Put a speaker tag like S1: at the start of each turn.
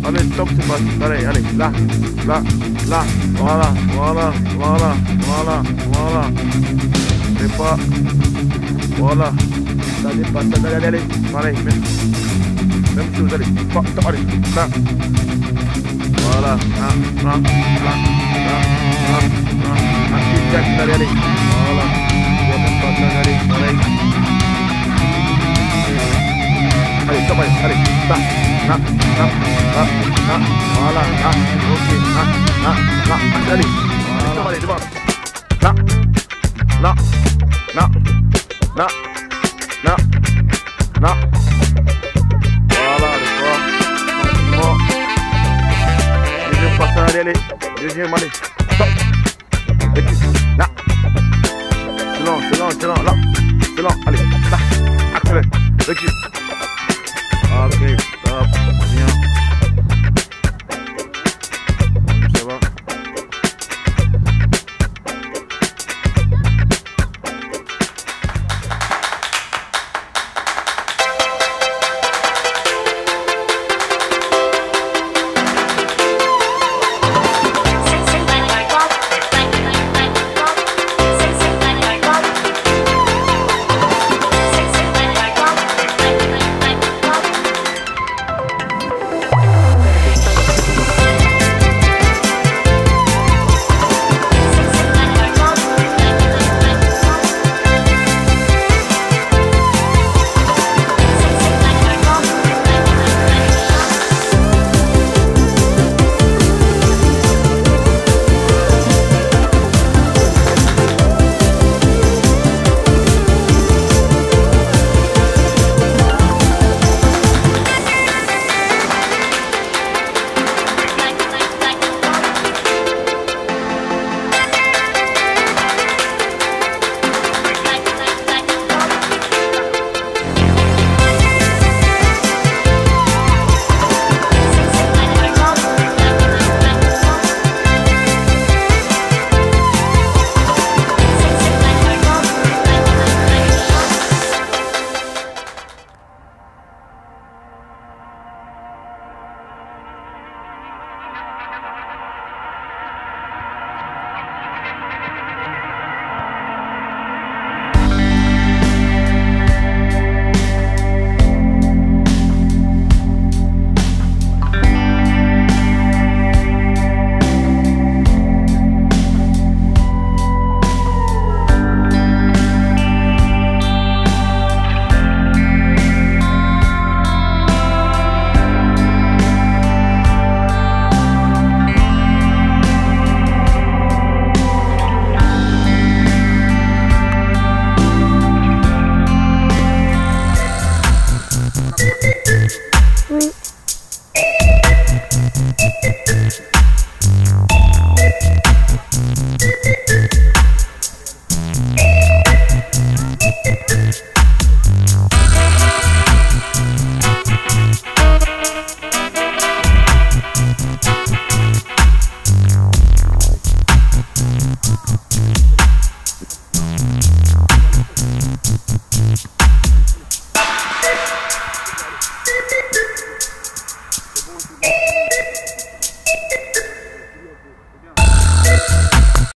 S1: allez, stop, c'est parti. Allez, allez, là, là, là. Voilà, voilà, voilà, voilà, voilà. C'est pas. Voilà. Ça dépasse, allez, allez. Pareil, même chose, allez. Allez, là. Voilà, là, là, là, là, là, là. Allez, allez. Voilà. Allez, pareil. Allez, stop, allez, là, là, là, là, là, voilà, là, ok, là, là, là, allez, voilà, allez, devant, là, là, là, là, là, là, voilà, d'accord, tranquillement, deuxième passage, allez, allez, deuxième, allez, stop, là, c'est long, là, c'est long, allez, là, accélère, recule.